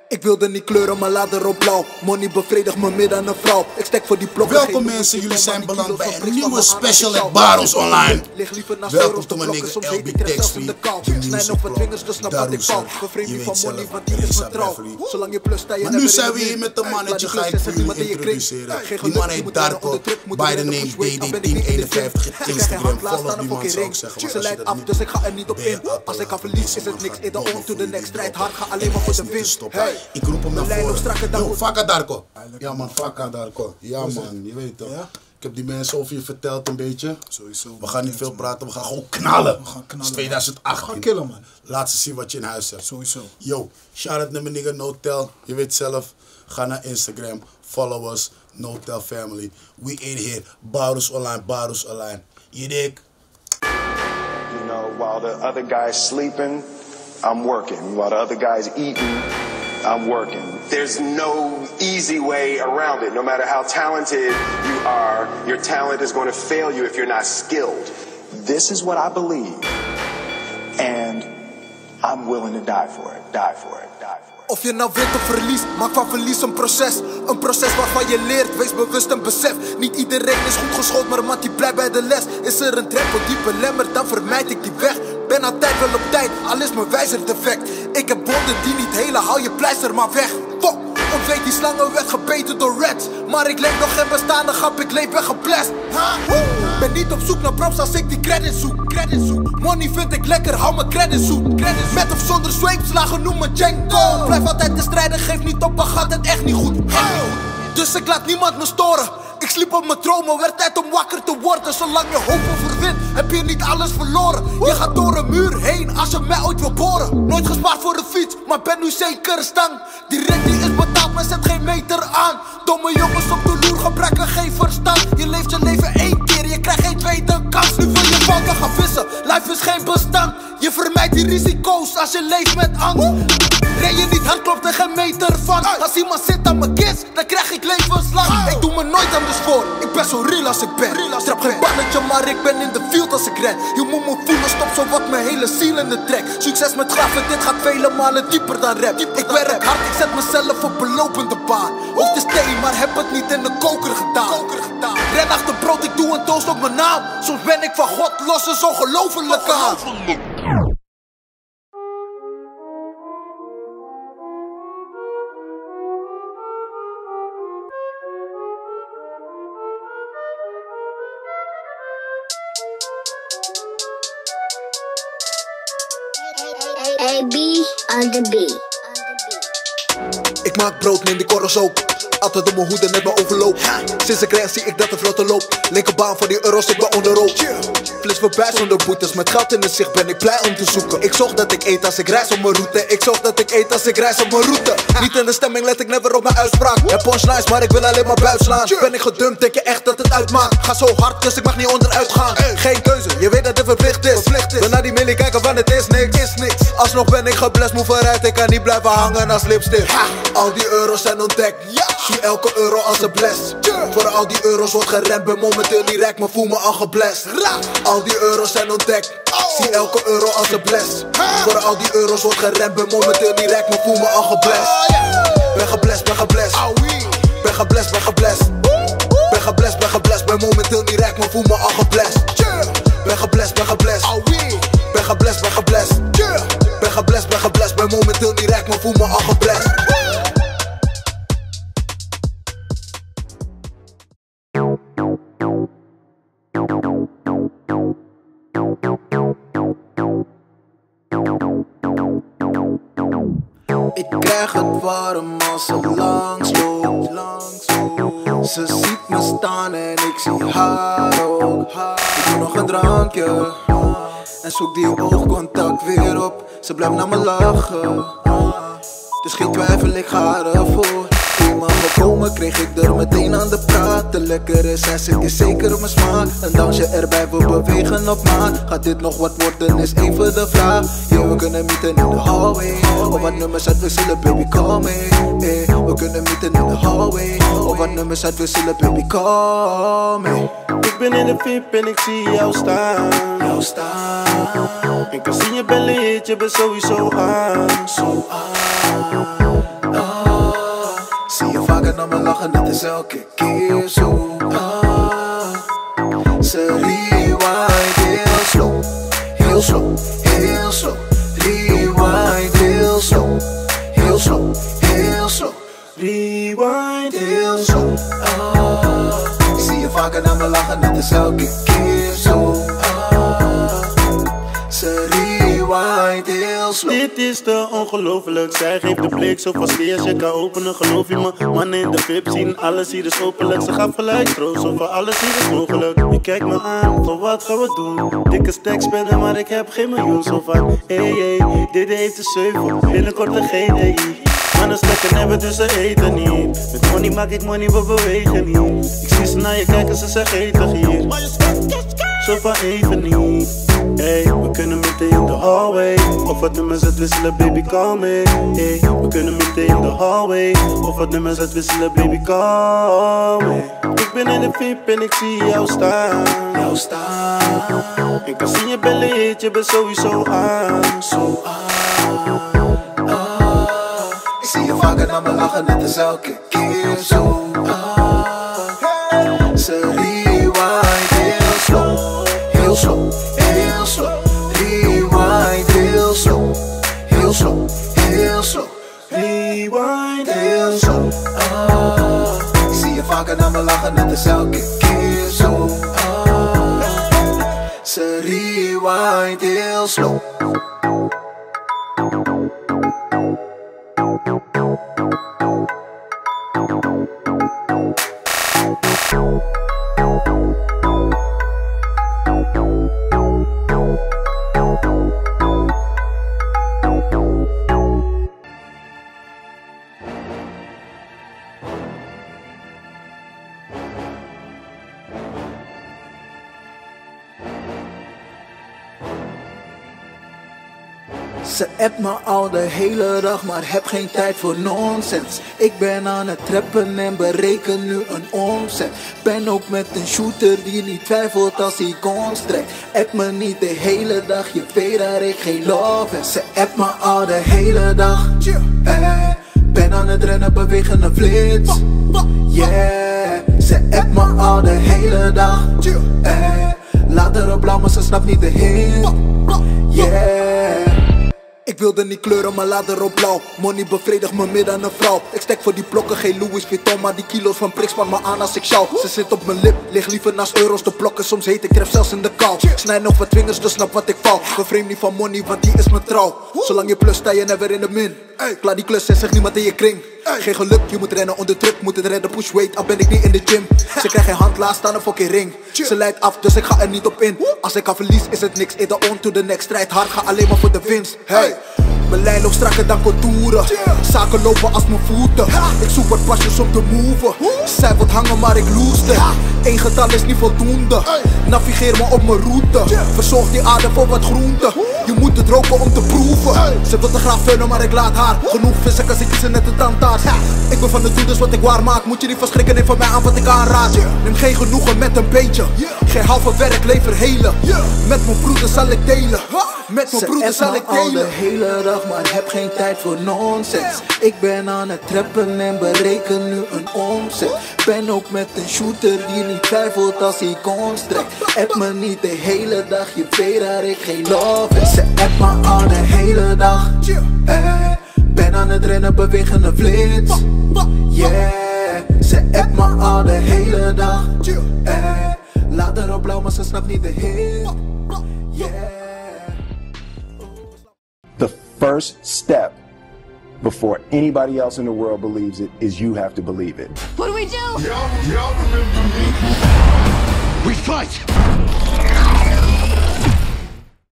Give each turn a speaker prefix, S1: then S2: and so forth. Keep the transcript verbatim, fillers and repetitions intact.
S1: Ik wilde niet kleuren, maar laat erop blauw. Money bevredigt me meer dan een vrouw. Ik stek voor die blokken.
S2: Welkom mensen, jullie zijn beland bij een nieuwe special at Baros Online. Welkom to mijn nigga L B Textry, de music Darusa. Je weet zelf, Reza Beverly. Maar nu zijn we hier met een mannetje, ga ik voor jullie introduceren. Die man heet Darko, by the name D D tien eenenvijftig op Instagram. Volg die man, zou ik zeggen, want als je dat niet
S1: dus ik ga er niet op in. Als ik ga verliezen is het niks, in de on to the next. Strijd hard, ga alleen maar voor de winst.
S2: Ik roep hem naar voren. Yo, fakka Darko. Ja man, fakka Darko. Ja man, je weet toch. Ik heb die mensen over je verteld een beetje.
S3: Sowieso.
S2: We gaan niet veel praten, we gaan gewoon knallen.
S3: We gaan knallen.
S2: Het is twintig achttien.
S3: We gaan killen man.
S2: Laat ze zien wat je in huis hebt.
S3: Sowieso.
S2: Yo, shout out naar mijn nigga Notel. Je weet zelf. Ga naar Instagram. Follow us. Notel family. We in here. Baros Online, Baros Online. Je dik.
S4: You know, while the other guy's sleeping, I'm working. While the other guy's eating, I'm working. There's no easy way around it. No matter how talented you are, your talent is going to fail you if you're not skilled. This is what I believe. And I'm willing to die for it. Die for it. Die for it.
S1: Of je nou wint of verliest, maak van verlies een proces. Een proces waarvan je leert, wees bewust en besef. Niet iedereen is goed geschoold, maar man die blijft bij de les. Is er een drempel die belemmert, dan vermijd ik die weg. Ben altijd wel op tijd, al is mijn wijzer defect. Ik heb wonden die niet helen, haal je pleister maar weg. Fuck, ontweek die slangen werd gebeten door rats. Maar ik leef nog geen bestaande grap, ik leef ben geblest. Ben niet op zoek naar props als ik die credit zoek. Credit zoek. Money vind ik lekker, hou mijn credit zoek. Credit met of zonder zweepslagen, noem me Django. Blijf altijd te strijden, geef niet op, maar gaat het echt niet goed. Dus ik laat niemand me storen. Ik sliep op mijn dromen, werd tijd om wakker te worden. Zolang je hoop overwint, heb je niet alles verloren. Je gaat door een muur heen als je mij ooit wil boren. Nooit gespaard voor de fiets, maar ben nu zeker stang. Die rit die is betaald, maar zet geen meter aan. Domme jongens op de loer gebruiken geen verstand. Je leeft je leven één keer, je krijgt geen tweede kans. Nu wil je fouten gaan vissen, life is geen bestand. Je vermijdt die risico's als je leeft met angst. Ren je niet hard, klopt er geen meter van. Als iemand zit aan mijn kids, dan krijg ik levenslang. Ik doe me nooit anders voor, ik ben zo real als ik ben. Strap geen bannetje, maar ik ben in de field als ik ren. Je moet me voelen, stop zo wat mijn hele ziel in de trek. Succes met graven, dit gaat vele malen dieper dan rap. Ik werk hard, ik zet mezelf op belopende baan. Hoofd is thee, maar heb het niet in de koker gedaan. Ren achter brood, ik doe een toast op mijn naam. Soms ben ik van God los, is ongelofelijk aan.
S5: A B on the beat.
S1: Ik maak brood, neem die korrels ook. Altijd op mijn hoede, net mijn overloop. Sinds ik ren zie ik dat de vlotte loopt. Linkerbaan voor die euro's, ik ben onder rook. Flits voorbij zonder boetes, met geld in het zicht ben ik blij om te zoeken. Ik zorg dat ik eet als ik reis op mijn route. Ik zorg dat ik eet als ik reis op mijn route. Niet in de stemming, let ik never op mijn uitspraak. Heb punchlines, maar ik wil alleen maar buit slaan. Ben ik gedumpt, denk je echt dat het uitmaakt. Ga zo hard, dus ik mag niet onderuit gaan. Geen keuze, je weet dat het verplicht is. We naar die millie kijken, want het is niks. Is niks. Alsnog ben ik geblest, moet vooruit, ik kan niet blijven hangen als lipstift. Al die euro's zijn ontdekt, zie elke euro als een bless. Voor al die euro's wordt geremd, ben momenteel niet rijk, maar voel me al geblest. Al die euro's zijn ontdekt, zie elke euro als een bless. Voor al die euro's wordt geremd, ben momenteel niet rijk, maar voel me al geblest. Ben geblest, ben geblest. Ben geblest, ben geblest. Ben geblest, ben geblest, ben momenteel niet rijk, maar voel me al geblest. Ben geblest, ben geblest. Ben geblest, ben geblest. Ben geblest, ben geblest, ben momenteel niet rijk, maar voel me al geblest. Ik krijg het warm als ze langs loopt. Ze ziet me staan en ik zie haar ook. Ik doe nog een drankje en zoek die oogcontact weer op. Ze blijft naar me lachen, dus geen twijfel, ik ga ervoor. Eenmaal gekomen kreeg ik er meteen aan de praat. De lekkere sense is zeker op mijn smaak. Een dansje erbij, we bewegen op maat. Gaat dit nog wat worden is even de vraag. Yeah, we kunnen meeten in de hallway. Of wat nummers uitwisselen, baby call me. Yeah, we kunnen meeten in de hallway. Of wat nummers uitwisselen, baby call me.
S6: Ik ben in de V I P en ik zie jou staan.
S1: Jou staan.
S6: Ik kan zien je bent leed, je bent sowieso aan.
S1: Zo aan. naar me lachen, dat is elke keer zo. Ah, ze rewind heel slow, heel slow, heel slow. Rewind heel slow, heel slow, heel slow. Rewind heel slow. Ah, ik zie je vaker naar me lachen, dat is elke keer zo. Ah, ze rewind heel slow.
S6: Dit is te ongelooflijk, zij geeft de blik zo vast die als je kan openen. Geloof je me, mannen in de V I P zien alles hier is openlijk. Ze gaat gelijk troost over alles hier is mogelijk. Je kijkt me aan, van wat gaan we doen? Dikke stacks spenden, maar ik heb geen miljoen. Zo van, hey hey, dit heeft de zeven, binnenkort een G D I. Mannen stekken hebben dus ze eten niet. Met money maak ik money, we bewegen niet. Ik zie ze naar je kijken, ze zeggen eten hier. Zo van even niet. Hey, we kunnen meteen in de hallway. Of wat nummers het wisselen, baby call me. Hey, we kunnen meteen in de hallway. Of wat nummers het wisselen, baby call me. Ik ben in de V I P en ik zie jou staan.
S1: Jou staan.
S6: Ik kan zien je billen, je bent sowieso aan.
S1: Zo aan. Ah, ik zie je vaker naar me lachen, dat is elke keer zo. Ah, ze rewind heel slow, heel slow, heel slow. Rewind heel slow, heel slow, heel slow. Rewind heel slow. Ah, ik zie je vaker naar me lachen, dat is elke keer zo. Ah, ze rewind heel slow. Ze appt me al de hele dag, maar heb geen tijd voor nonsens. Ik ben aan het trappen en bereken nu een omzet. Ben ook met een shooter die niet twijfelt als hij guns trekt. App me niet de hele dag, je weet dat ik geen love heb. Ze appt me al de hele dag, eh. Ben aan het rennen, bewegen een flits, yeah. Ze appt me al de hele dag, eh. Later op blauw, maar ze snapt niet de hint, yeah. Ik wilde niet kleuren, maar laat erop blauw. Money bevredigt me meer dan een vrouw. Ik stek voor die blokken, geen Louis Vuitton, maar die kilo's van Prix span me aan als ik sjouw. Ze zit op mijn lip, lig liever naast euro's te blokken. Soms heet ik tref zelfs in de kou. Snijd nog wat vingers, dus snap wat ik val. Bevreemd niet van money, want die is mijn trouw. Zolang je plus, sta je never in de min. Klaar die klus en zeg niemand in je kring. Geen geluk, je moet rennen onder druk, moet het redden, push weight, al ben ik niet in de gym. Ze krijgt geen hand, laat staan een fucking ring. Ze leidt af, dus ik ga er niet op in. Als ik haar verlies, is het niks, eerder on to the next. Strijd hard, ga alleen maar voor de winst. Hey, mijn lijn loopt strakker dan contouren. Zaken lopen als mijn voeten. Ik zoek wat pasjes om te moven. Zij wat hangen, maar ik loeste. Eén getal is niet voldoende. Navigeer me op mijn route. Verzorg die aarde voor wat groente. Je moet het roken om te proeven. Ze wil te graag vullen, maar ik laat haar. Genoeg vissen, kan ik ze net een tandarts. Ik ben van de doeders wat ik waar maak. Moet je niet verschrikken, neem van mij aan wat ik aanraad. Neem geen genoegen met een beetje. Geen halve werk, lever hele. Met mijn broeder zal ik delen. Met mijn broeder zal ik delen. Al de hele dag, maar heb geen tijd voor nonsens. Ik ben aan het trappen en bereken nu een omzet. Ben ook met een shooter die niet twijfelt als hij guns trekt. App me niet de hele dag, je weet dat ik geen love heb. Ze app me al de hele dag, eh. Ben aan het rennen, bewegen een flits, yeah. Ze app me al de hele dag, eh. Laat erop blauw, maar ze snapt niet de hint, yeah.
S4: The first step before anybody else in the world believes it is you have to believe it.
S5: What do we do?
S3: Y'all, y'all remember me? We fight!